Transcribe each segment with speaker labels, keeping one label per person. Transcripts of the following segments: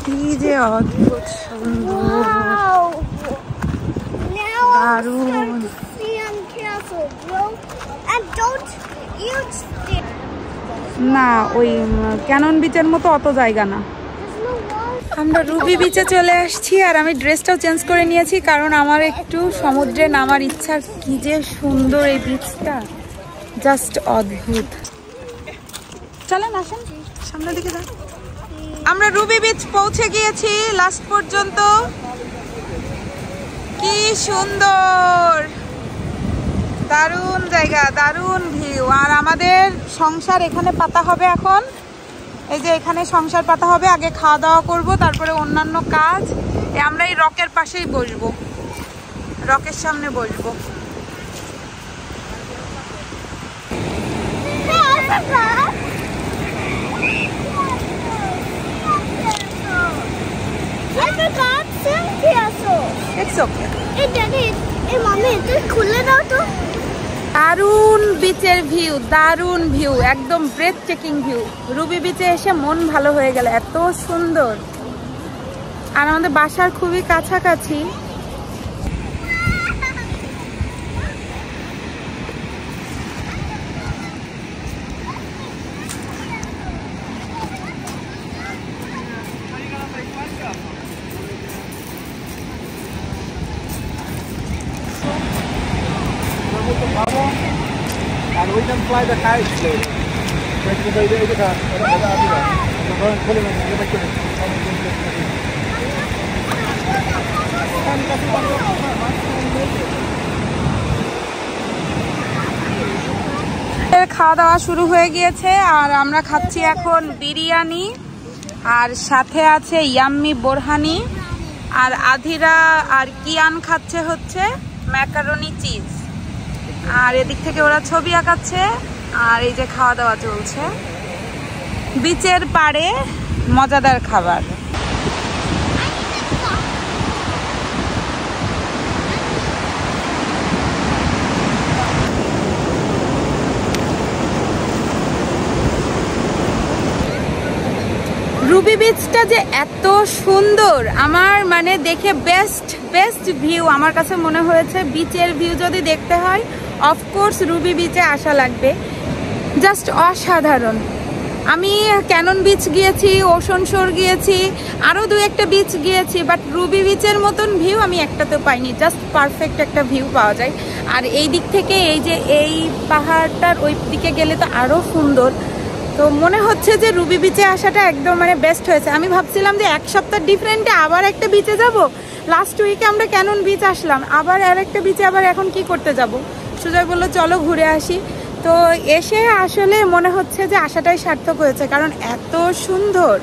Speaker 1: কি যে অদ্ভুত সুন্দর, দারুণ। না, ওই ক্যানন বিচের মতো অত জায়গা না। আমরা রুবি বিচে চলে আসছি, আর আমি ড্রেসটাও চেঞ্জ করে নিয়েছি কারণ আমার একটু সমুদ্রে নামার ইচ্ছা। কি যে সুন্দর এই বিচটা, জাস্ট অদ্ভুত। চলেন আসেন সামনের দিকে যান। আমরা রুবি বিচ পৌঁছে গিয়েছি লাস্ট পর্যন্ত। কি সুন্দর, দারুণ জায়গা, দারুণ ভিউ। আর আমাদের সংসার এখানে পাতা হবে এখন। এই যে এখানে সংসার পাতা হবে, আগে খাওয়া দাওয়া করব, তারপরে অন্যান্য কাজ। আমরা এই রকের পাশেই বসবো, রকের সামনে বসবো। দারুণ বিচের ভিউ, দারুণ ভিউ, একদম ব্রেথ টেকিং ভিউ। রুবি বিচে এসে মন ভালো হয়ে গেল, এত সুন্দর। আর আমাদের বাসার খুবই কাছাকাছি।
Speaker 2: And we can fly the kite later.
Speaker 1: খাওয়া দাওয়া শুরু হয়ে গিয়েছে, আর আমরা খাচ্ছি এখন বিরিয়ানি, আর সাথে আছে ইয়াম্মি বোরহানি, আর আধিরা আর কিয়ান খাচ্ছে হচ্ছে ম্যাকারনি চিজ। আর এদিক থেকে ওরা ছবি আঁকাচ্ছে, আর এই যে খাওয়া দাওয়া চলছে বিচের পাড়ে, মজাদার খাবার। রুবি বিচটা যে এত সুন্দর, আমার মানে দেখে বেস্ট ভিউ আমার কাছে মনে হয়েছে। বিচের ভিউ যদি দেখতে হয় অফকোর্স রুবি বিচে আসা লাগবে, জাস্ট অসাধারণ। আমি ক্যানন বিচ গিয়েছি, ওশন শোর গিয়েছি, আরও দু একটা বিচ গিয়েছি, বাট রুবি বিচের মতন ভিউ আমি একটাতেও পাইনি। জাস্ট পারফেক্ট একটা ভিউ পাওয়া যায়। আর এই দিক থেকে এই যে এই পাহাড়টার ওই দিকে গেলে তো আরও সুন্দর। তো মনে হচ্ছে যে রুবি বিচে আসাটা একদম মানে বেস্ট হয়েছে। আমি ভাবছিলাম যে এক সপ্তাহ ডিফারেন্টে আবার একটা বিচে যাব। লাস্ট উইকে আমরা ক্যানন বিচ আসলাম, আবার আর একটা বিচে আবার এখন কি করতে যাব। সুজয় বললো চলো ঘুরে আসি। তো এসে আসলে মনে হচ্ছে যে আসাটাই সার্থক হয়েছে, কারণ এত সুন্দর।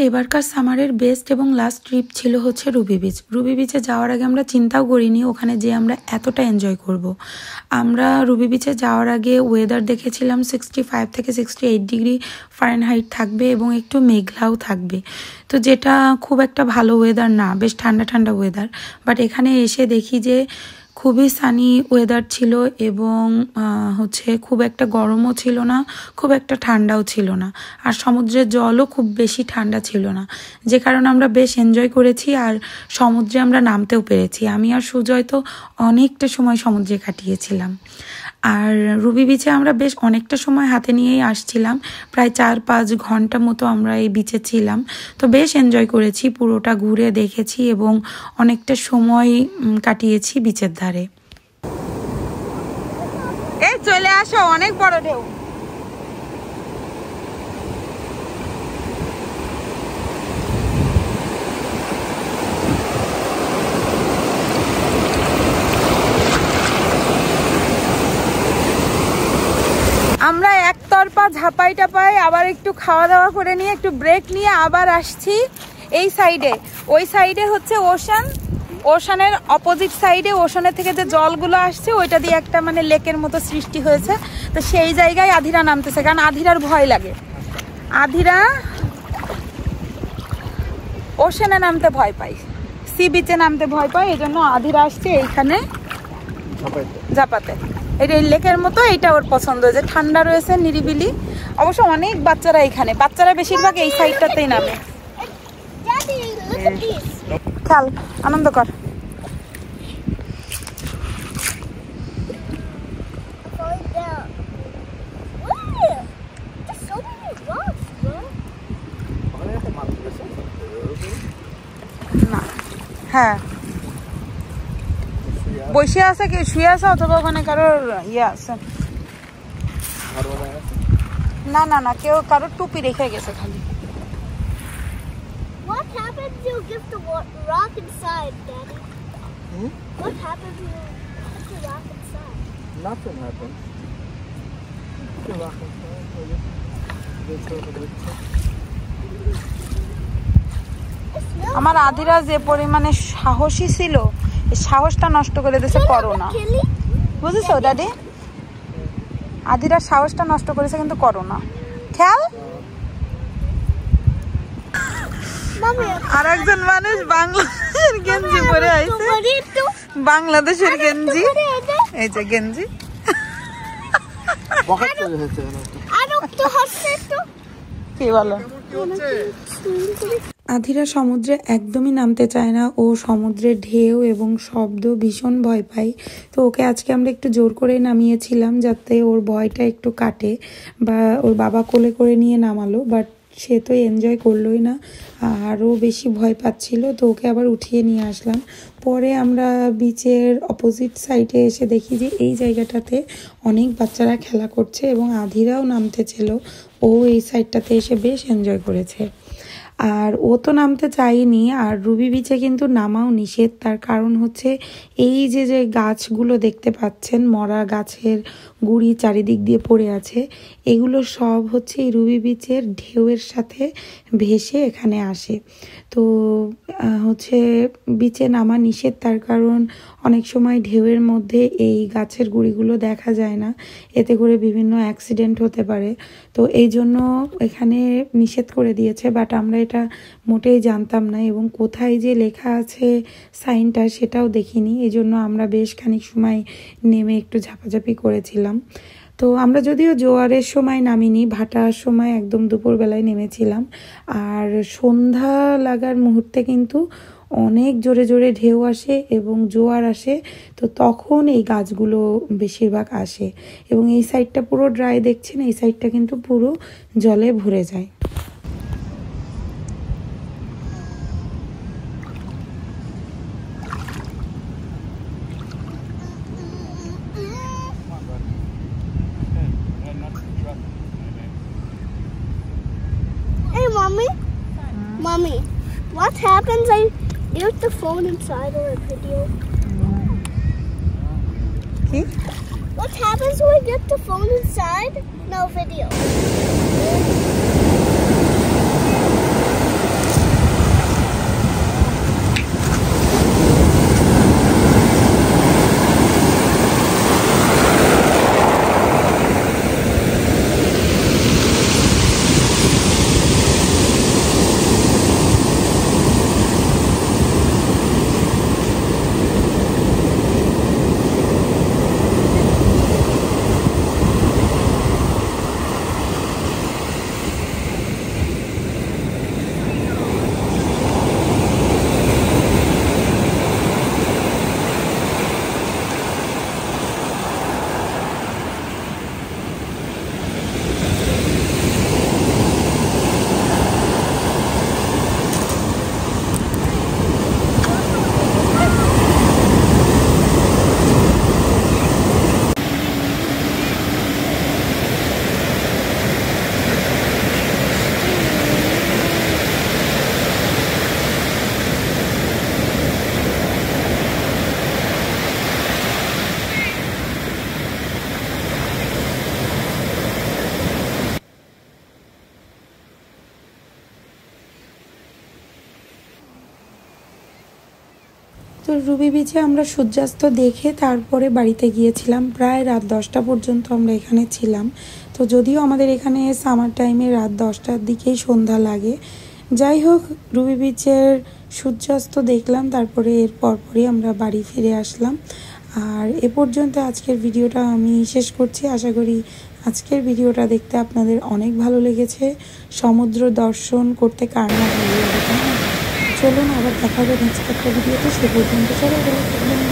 Speaker 3: এবারকার সামারের বেস্ট এবং লাস্ট ট্রিপ ছিল হচ্ছে রুবি বিচ। রুবি বিচে যাওয়ার আগে আমরা চিন্তাও করিনি ওখানে যে আমরা এতটা এনজয় করব। আমরা রুবি বিচে যাওয়ার আগে ওয়েদার দেখেছিলাম 65 থেকে 68 ডিগ্রি ফারেনহাইট থাকবে এবং একটু মেঘলাও থাকবে, তো যেটা খুব একটা ভালো ওয়েদার না, বেশ ঠান্ডা ঠান্ডা ওয়েদার। বাট এখানে এসে দেখি যে খুবই সানি ওয়েদার ছিল এবং হচ্ছে খুব একটা গরমও ছিল না, খুব একটা ঠান্ডাও ছিল না, আর সমুদ্রের জলও খুব বেশি ঠান্ডা ছিল না, যে কারণে আমরা বেশ এনজয় করেছি আর সমুদ্রে আমরা নামতেও পেরেছি। আমি আর সুজয় তো অনেকটা সময় সমুদ্রে কাটিয়েছিলাম। আর রুবি বিচে আমরা বেশ অনেকটা সময় হাতে নিয়েই আসছিলাম, প্রায় 4-5 ঘন্টা মতো আমরা এই বিচে ছিলাম। তো বেশ এনজয় করেছি, পুরোটা ঘুরে দেখেছি এবং অনেকটা সময় কাটিয়েছি বিচের ধারে।
Speaker 1: এই চলে আসো, অনেক বড় ঢেউ। আমরা একতরফা ঝাপাই টাপাই আবার একটু খাওয়া দাওয়া করে নিয়ে একটু ব্রেক নিয়ে আবার আসছি এই সাইডে। ওই সাইডে হচ্ছে ওশান, ওশানের অপোজিট সাইডে ওশানের থেকে যে জলগুলো আসছে ওইটা দিয়ে একটা মানে লেকের মতো সৃষ্টি হয়েছে। তো সেই জায়গায় আধিরা নামতেছে, কারণ আধিরার ভয় লাগে। আধিরা ওশানে নামতে ভয় পায়, সি বিচে নামতে ভয় পায়, এই জন্য আধিরা আসছে এইখানে ঝাপাতে। এটা এই লেকের মতো, এইটা ওর পছন্দ, যে ঠান্ডা রয়েছে, নিরিবিলি। অবশ্য অনেক বাচ্চারা এখানে, বাচ্চারা বেশিরভাগ এই সাইডটাতেই নামে। খেল, আনন্দ কর। না, হ্যাঁ বসে আছে, কি শুয়ে আছে, অথবা ওখানে কারোর ইয়ে আছে। না না না, কেউ কারোর টুপি রেখে গেছে খালি।
Speaker 4: What happens if you get the rock inside, Daddy? What happens if you put the rock inside?
Speaker 2: Nothing happens. The rock inside.
Speaker 1: আমার আধিরা যে পরিমাণে সাহসী ছিল, এই সাহসটা নষ্ট করে দিয়েছে করোনা, বুঝেছো দাদি? আধিরা সাহসটা নষ্ট করেছে কিন্তু করোনা। খেয়াল, আর একজন মানুষ বাংলাদেশের গেঞ্জি পরে আইছে, বাংলাদেশের গেঞ্জি, এই যে গেঞ্জি। কি বলো?
Speaker 3: আধিরা সমুদ্রে একদমই নামতে চায় না, ও সমুদ্রের ঢেউ এবং শব্দ ভীষণ ভয় পায়। তো ওকে আজকে আমরা একটু জোর করে নামিয়েছিলাম যাতে ওর ভয়টা একটু কাটে, বা ওর বাবা কোলে করে নিয়ে নামালো, বাট সে তো এনজয় করলোই না, আরও বেশি ভয় পাচ্ছিল। তো ওকে আবার উঠিয়ে নিয়ে আসলাম। পরে আমরা বিচের অপোজিট সাইডে এসে দেখি যে এই জায়গাটাতে অনেক বাচ্চারা খেলা করছে এবং আধিরাও নামতে ছিল। ও এই সাইডটাতে এসে বেশ এনজয় করেছে। আর ও তো নামতে চায়নি, আর রুবি বিচে কিন্তু নামাও নিষেধ। তার কারণ হচ্ছে এই যে যে গাছগুলো দেখতে পাচ্ছেন, মরা গাছের গুড়ি চারিদিক দিয়ে পড়ে আছে, এগুলো সব হচ্ছে এই রুবি বিচের ঢেউয়ের সাথে ভেসে এখানে আসে। তো হচ্ছে বিচে নামা নিষেধ, তার কারণ অনেক সময় ঢেউয়ের মধ্যে এই গাছের গুঁড়িগুলো দেখা যায় না, এতে করে বিভিন্ন অ্যাক্সিডেন্ট হতে পারে। তো এই জন্য এখানে নিষেধ করে দিয়েছে, বাট আমরা এটা মোটেই জানতাম না এবং কোথায় যে লেখা আছে সাইনটা সেটাও দেখিনি। এই জন্য আমরা বেশ খানিক সময় নেমে একটু ঝাপাঝাপি করেছিলাম। তো আমরা যদিও জোয়ারের সময় নামিনি, ভাটার সময় একদম দুপুরবেলায় নেমেছিলাম। আর সন্ধ্যা লাগার মুহূর্তে কিন্তু অনেক জোরে জোরে ঢেউ আসে এবং জোয়ার আসে, তো তখন এই গাছগুলো বেশিরভাগ আসে এবং এই সাইডটা পুরো ড্রাই দেখছেন, এই সাইডটা কিন্তু পুরো জলে ভরে যায়।
Speaker 4: Mommy, what happens if I get the phone inside or a video?
Speaker 1: কি?
Speaker 4: What happens when I get the phone inside? No video.
Speaker 3: Ruby বিচে আমরা সূর্যাস্ত দেখে তারপরে বাড়িতে গিয়েছিলাম। প্রায় রাত 10টা পর্যন্ত আমরা এখানে ছিলাম। তো যদিও আমাদের এখানে সামার টাইমে রাত 10টার দিকেই সন্ধ্যা লাগে। যাই হোক, রুবি বিচের সূর্যাস্ত দেখলাম, তারপরে এর পরপরই আমরা বাড়ি ফিরে আসলাম। আর এ পর্যন্ত আজকের ভিডিওটা আমি শেষ করছি। আশা করি আজকের ভিডিওটা দেখতে আপনাদের অনেক ভালো লেগেছে। সমুদ্র দর্শন করতে কার না ভালো লাগে। চলুন আবার দেখা হবে নেক্সট একটা ভিডিওতে। সে পর্যন্ত সবাই ভালো থাকবেন।